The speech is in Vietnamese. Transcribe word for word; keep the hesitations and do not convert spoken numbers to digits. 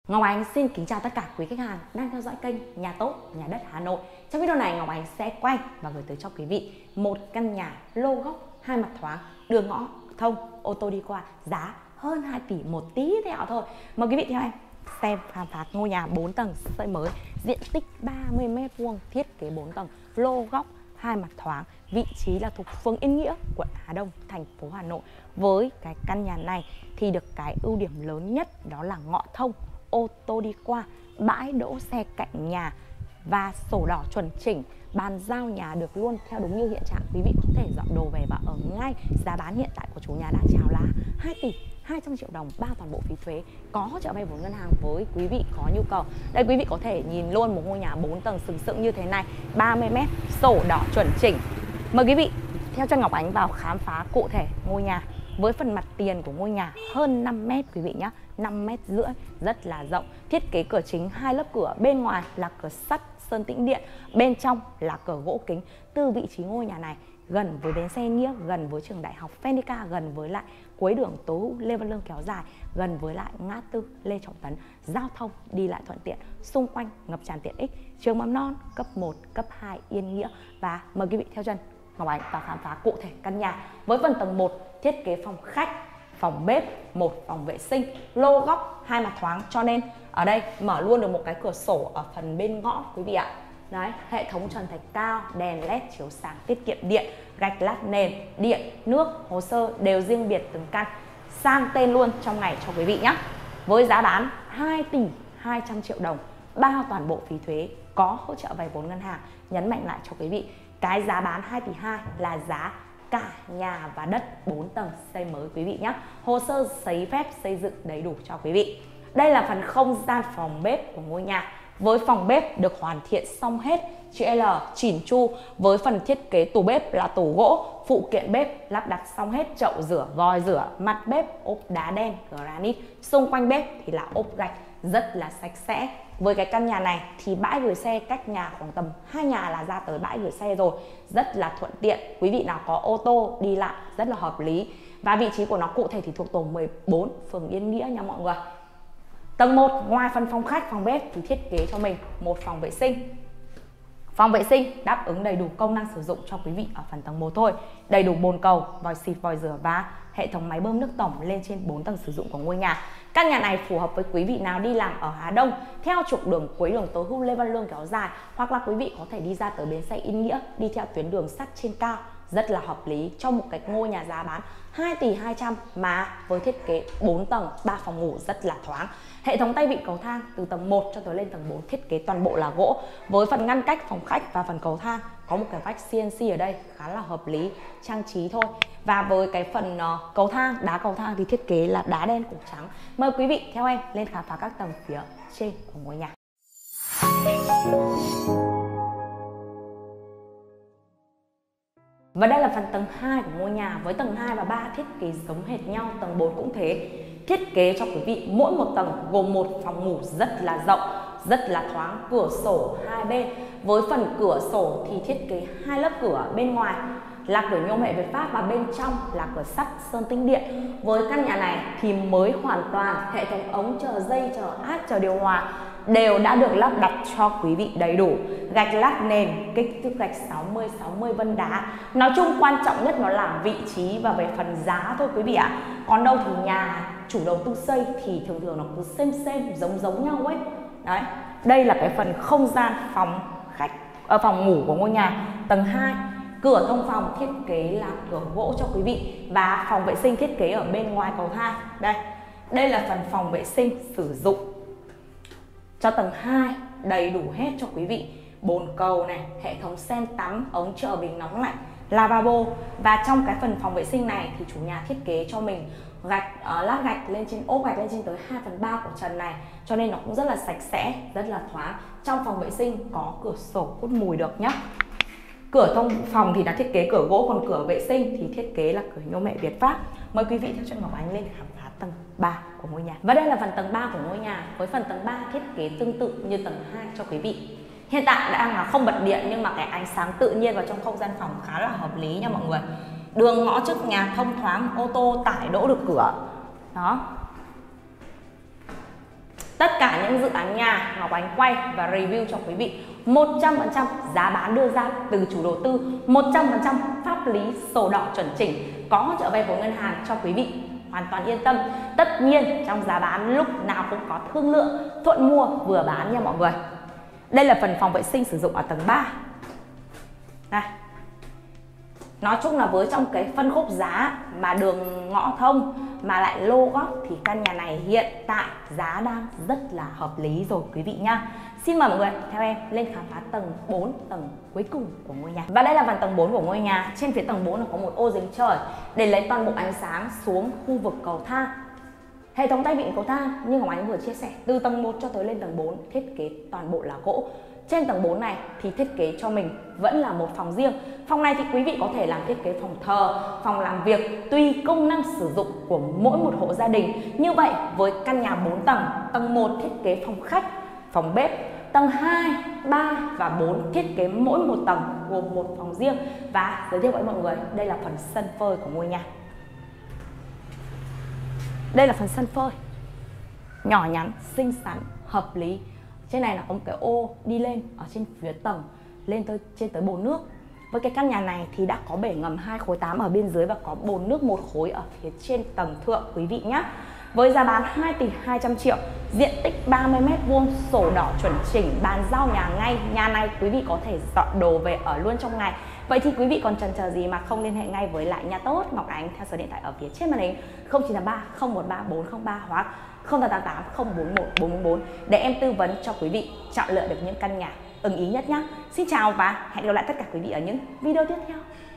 Ngọc Ánh xin kính chào tất cả quý khách hàng đang theo dõi kênh Nhà Tốt Nhà Đất Hà Nội. Trong video này Ngọc Ánh sẽ quay và gửi tới cho quý vị một căn nhà lô góc hai mặt thoáng, đường ngõ thông, ô tô đi qua, giá hơn hai tỷ một tí tẹo thôi. Mời quý vị theo em xem khám phá ngôi nhà bốn tầng xây mới, diện tích ba mươi mét vuông, thiết kế bốn tầng, lô góc hai mặt thoáng, vị trí là thuộc phường Yên Nghĩa, quận Hà Đông, thành phố Hà Nội. Với cái căn nhà này thì được cái ưu điểm lớn nhất đó là ngõ thông, ô tô đi qua, bãi đỗ xe cạnh nhà và sổ đỏ chuẩn chỉnh. Bàn giao nhà được luôn theo đúng như hiện trạng, quý vị có thể dọn đồ về và ở ngay. Giá bán hiện tại của chủ nhà đang chào là hai tỷ hai trăm triệu đồng, bao toàn bộ phí thuế, có hỗ trợ vay vốn ngân hàng với quý vị có nhu cầu. Đây quý vị có thể nhìn luôn một ngôi nhà bốn tầng sừng sững như thế này, ba mươi mét, sổ đỏ chuẩn chỉnh. Mời quý vị theo chân Ngọc Ánh vào khám phá cụ thể ngôi nhà. Với phần mặt tiền của ngôi nhà hơn năm mét quý vị nhé, năm mét rưỡi, rất là rộng. Thiết kế cửa chính hai lớp cửa, bên ngoài là cửa sắt sơn tĩnh điện, bên trong là cửa gỗ kính. Từ vị trí ngôi nhà này gần với bến xe Nghĩa, gần với trường đại học Phenica, gần với lại cuối đường Tố Hữu Lê Văn Lương kéo dài, gần với lại ngã tư Lê Trọng Tấn, giao thông đi lại thuận tiện, xung quanh ngập tràn tiện ích, trường mầm non cấp một, cấp hai Yên Nghĩa. Và mời quý vị theo chân Ngọc Ánh vào khám phá cụ thể căn nhà. Với phần tầng một, thiết kế phòng khách, phòng bếp, một phòng vệ sinh, lô góc hai mặt thoáng, cho nên ở đây mở luôn được một cái cửa sổ ở phần bên ngõ quý vị ạ. Đấy, hệ thống trần thạch cao, đèn led chiếu sáng tiết kiệm điện, gạch lát nền, điện, nước, hồ sơ đều riêng biệt từng căn, sang tên luôn trong ngày cho quý vị nhé. Với giá bán hai tỷ hai trăm triệu đồng, bao toàn bộ phí thuế, có hỗ trợ vay vốn ngân hàng. Nhấn mạnh lại cho quý vị, cái giá bán hai tỷ hai là giá cả nhà và đất bốn tầng xây mới quý vị nhé. Hồ sơ giấy phép xây dựng đầy đủ cho quý vị. Đây là phần không gian phòng bếp của ngôi nhà. Với phòng bếp được hoàn thiện xong hết, chữ L chỉn chu, với phần thiết kế tủ bếp là tủ gỗ, phụ kiện bếp lắp đặt xong hết, chậu rửa, vòi rửa, mặt bếp ốp đá đen granite, xung quanh bếp thì là ốp gạch, rất là sạch sẽ. Với cái căn nhà này thì bãi gửi xe cách nhà khoảng tầm hai nhà là ra tới bãi gửi xe rồi, rất là thuận tiện. Quý vị nào có ô tô đi lại rất là hợp lý. Và vị trí của nó cụ thể thì thuộc tổ mười bốn, phường Yên Nghĩa nha mọi người. Tầng một, ngoài phần phòng khách, phòng bếp thì thiết kế cho mình một phòng vệ sinh. Phòng vệ sinh đáp ứng đầy đủ công năng sử dụng cho quý vị ở phần tầng một thôi. Đầy đủ bồn cầu, vòi xịt, vòi rửa và hệ thống máy bơm nước tổng lên trên bốn tầng sử dụng của ngôi nhà. Căn nhà này phù hợp với quý vị nào đi làm ở Hà Đông theo trục đường cuối đường Tố Hữu Lê Văn Lương kéo dài, hoặc là quý vị có thể đi ra tới bến xe Yên Nghĩa đi theo tuyến đường sắt trên cao, rất là hợp lý cho một cái ngôi nhà giá bán hai tỷ hai trăm mà với thiết kế bốn tầng, ba phòng ngủ rất là thoáng. Hệ thống tay vịn cầu thang từ tầng một cho tới lên tầng bốn thiết kế toàn bộ là gỗ. Với phần ngăn cách phòng khách và phần cầu thang có một cái vách xê en xê ở đây khá là hợp lý, trang trí thôi. Và với cái phần uh, cầu thang, đá cầu thang thì thiết kế là đá đen cổ trắng. Mời quý vị theo em lên khám phá các tầng phía trên của ngôi nhà. Và đây là phần tầng hai của ngôi nhà. Với tầng hai và ba thiết kế giống hệt nhau, tầng bốn cũng thế. Thiết kế cho quý vị mỗi một tầng gồm một phòng ngủ rất là rộng, rất là thoáng, cửa sổ hai bên. Với phần cửa sổ thì thiết kế hai lớp cửa, bên ngoài là cửa nhôm hệ Việt Pháp và bên trong là cửa sắt sơn tĩnh điện. Với căn nhà này thì mới hoàn toàn, hệ thống ống chờ dây, chờ át, chờ điều hòa đều đã được lắp đặt cho quý vị đầy đủ. Gạch lát nền, kích thước gạch sáu mươi sáu mươi vân đá. Nói chung quan trọng nhất nó là vị trí và về phần giá thôi quý vị ạ. À. Còn đâu thì nhà chủ đầu tư xây thì thường thường nó cứ xem xem giống giống nhau ấy. Đấy, đây là cái phần không gian phòng khách ở phòng ngủ của ngôi nhà. Tầng hai, cửa thông phòng thiết kế là cửa gỗ cho quý vị và phòng vệ sinh thiết kế ở bên ngoài cầu thang. Đây, đây là phần phòng vệ sinh sử dụng cho tầng hai, đầy đủ hết cho quý vị. Bồn cầu này, hệ thống sen tắm, ống chờ bình nóng lạnh, lavabo. Và trong cái phần phòng vệ sinh này thì chủ nhà thiết kế cho mình gạch, uh, lát gạch lên trên, ốp gạch lên trên tới hai phần ba của trần này, cho nên nó cũng rất là sạch sẽ, rất là thoáng. Trong phòng vệ sinh có cửa sổ hút mùi được nhé. Cửa thông phòng thì đã thiết kế cửa gỗ, còn cửa vệ sinh thì thiết kế là cửa nhôm hệ Việt Pháp. Mời quý vị theo chân Ngọc Ánh lên khám phá tầng ba của ngôi nhà. Và đây là phần tầng ba của ngôi nhà. Với phần tầng ba thiết kế tương tự như tầng hai cho quý vị. Hiện tại đang là không bật điện nhưng mà cái ánh sáng tự nhiên vào trong không gian phòng khá là hợp lý nha mọi người. Đường ngõ trước nhà thông thoáng, ô tô tải đỗ được cửa. Đó. Tất cả những dự án nhà Ngọc Ánh quay và review cho quý vị một trăm phần trăm giá bán đưa ra từ chủ đầu tư, một trăm phần trăm pháp lý sổ đỏ chuẩn chỉnh, có hỗ trợ vay vốn ngân hàng cho quý vị, hoàn toàn yên tâm. Tất nhiên trong giá bán lúc nào cũng có thương lượng, thuận mua vừa bán nha mọi người. Đây là phần phòng vệ sinh sử dụng ở tầng ba. Đây. Nói chung là với trong cái phân khúc giá mà đường ngõ thông mà lại lô góc thì căn nhà này hiện tại giá đang rất là hợp lý rồi quý vị nha. Xin mời mọi người theo em lên khám phá tầng bốn, tầng cuối cùng của ngôi nhà. Và đây là phần tầng bốn của ngôi nhà. Trên phía tầng bốn là có một ô giếng trời để lấy toàn bộ ánh sáng xuống khu vực cầu thang. Hệ thống tay vịn cầu thang như Ngọc Ánh vừa chia sẻ, từ tầng một cho tới lên tầng bốn thiết kế toàn bộ là gỗ. Trên tầng bốn này thì thiết kế cho mình vẫn là một phòng riêng. Phòng này thì quý vị có thể làm thiết kế phòng thờ, phòng làm việc tùy công năng sử dụng của mỗi một hộ gia đình. Như vậy với căn nhà bốn tầng, tầng một thiết kế phòng khách, phòng bếp, tầng hai, ba và bốn thiết kế mỗi một tầng gồm một phòng riêng. Và giới thiệu với mọi người, đây là phần sân phơi của ngôi nhà. Đây là phần sân phơi nhỏ nhắn, xinh xắn, hợp lý. Trên này là có một cái ô đi lên ở trên phía tầng lên tới trên tới bồn nước. Với cái căn nhà này thì đã có bể ngầm hai khối tám ở bên dưới và có bồn nước một khối ở phía trên tầng thượng quý vị nhé. Với giá bán hai tỷ hai trăm triệu, diện tích ba mươi mét vuông, sổ đỏ chuẩn chỉnh, bàn giao nhà ngay. Nhà này quý vị có thể dọn đồ về ở luôn trong ngày. Vậy thì quý vị còn chần chờ gì mà không liên hệ ngay với lại Nhà Tốt Ngọc Ánh theo số điện thoại ở phía trên màn hình không chín tám ba không một ba bốn không ba hoặc không tám tám tám không bốn một bốn bốn bốn để em tư vấn cho quý vị chọn lựa được những căn nhà ưng ý nhất nhé. Xin chào và hẹn gặp lại tất cả quý vị ở những video tiếp theo.